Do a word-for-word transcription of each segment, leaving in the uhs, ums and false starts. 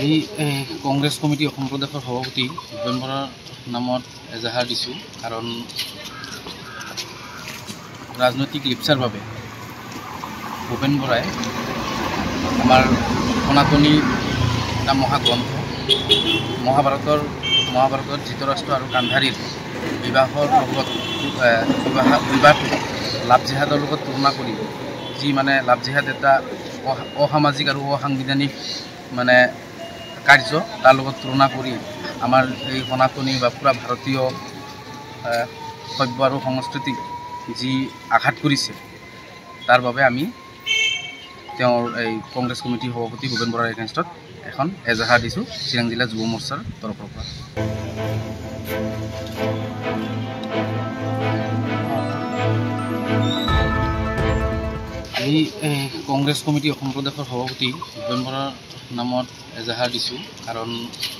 এই কংগ্ৰেছ কমিটি অসম প্ৰদেশৰ সভাপতি ভূপেন বৰাৰ নামত এজাহাৰ দিছোঁ। কাৰণ ৰাজনৈতিক লিপ্সাৰ বাবে ভূপেন বৰাই আমাৰ সনাতনী এটা মহাগ্ৰন্থ মহাভাৰতৰ মহাভাৰতৰ ধৃতৰাষ্ট্ৰ আৰু গান্ধাৰীৰ বিবাহৰ লগত বিবাহ বিবাহটো লাভ জেহাদৰ লগত তুলনা কৰি যি মানে লাভ জেহাদ এটা অসামাজিক আৰু অসাংবিধানিক মানে কাৰ্য তাৰ লগত তুলনা কৰি আমাৰ এই সনাতনী বা পুৰা ভাৰতীয় সভ্য আৰু সংস্কৃতিক যি আঘাত কৰিছে তাৰ বাবে আমি তেওঁৰ এই কংগ্ৰেছ কমিটিৰ সভাপতি ভূপেন বৰাৰ এগেইনষ্টত এখন এজাহাৰ দিছোঁ চিৰাং জিলা যুৱ মৰ্চাৰ তৰফৰ পৰা। এই কংগ্ৰেছ কমিটি অসম প্ৰদেশৰ সভাপতি ভূপেন বৰাৰ নামত এজাহাৰ দিছোঁ। কাৰণ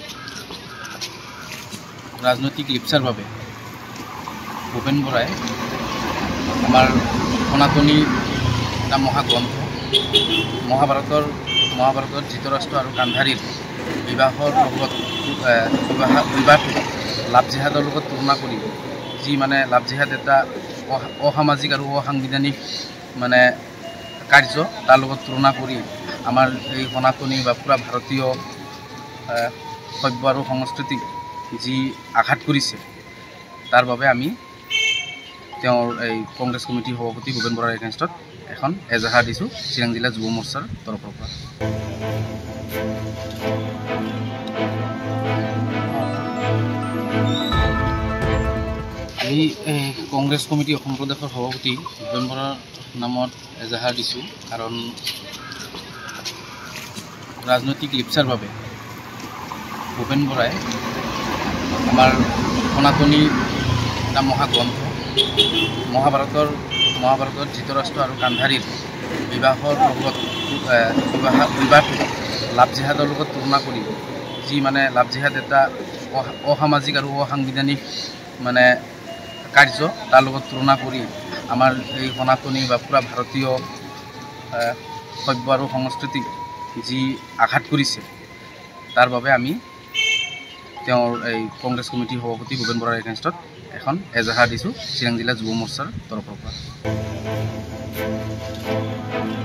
ৰাজনৈতিক লিপ্সাৰ বাবে ভূপেন বৰাই আমাৰ সনাতনী এটা মহাগ্ৰন্থ মহাভাৰতৰ মহাভাৰতৰ ধৃতৰাষ্ট্ৰ আৰু গান্ধাৰীৰ বিবাহৰ লগত বিবাহ বিবাহটো লাভ জেহাদৰ লগত তুলনা কৰি যি মানে লাভ জেহাদ এটা অসামাজিক আৰু অসাংবিধানিক মানে কাৰ্য তাৰ লগত তুলনা কৰি আমাৰ এই সনাতনী বা পুৰা ভাৰতীয় সভ্য আৰু সংস্কৃতিক যি আঘাত কৰিছে তাৰ বাবে আমি তেওঁৰ এই কংগ্ৰেছ কমিটিৰ সভাপতি ভূপেন বৰাৰ এগেইনষ্টত এখন এজাহাৰ দিছোঁ চিৰাং জিলা যুৱ মৰ্চাৰ তৰফৰ পৰা। এই কংগ্ৰেছ কমিটি অসম প্ৰদেশৰ সভাপতি ভূপেন বৰাৰ নামত এজাহাৰ দিছোঁ। কাৰণ ৰাজনৈতিক লিপ্সাৰ বাবে ভূপেন বৰাই আমাৰ সনাতনী এটা মহাগ্ৰন্থ মহাভাৰতৰ মহাভাৰতৰ ধৃতৰাষ্ট্ৰ আৰু গান্ধাৰীৰ বিবাহৰ লগত বিবাহ বিবাহটো লাভ জেহাদৰ লগত তুলনা কৰি যি মানে লাভ জেহাদ এটা অসামাজিক আৰু অসাংবিধানিক মানে কাৰ্য তাৰ লগত তুলনা কৰি আমাৰ এই সনাতনী বা পুৰা ভাৰতীয় সভ্য আৰু সংস্কৃতিক যি আঘাত কৰিছে তাৰ বাবে আমি তেওঁৰ এই কংগ্ৰেছ কমিটিৰ সভাপতি ভূপেন বৰাৰ এগেইনষ্টত এখন এজাহাৰ দিছোঁ চিৰাং জিলা যুৱ মৰ্চাৰ তৰফৰ পৰা।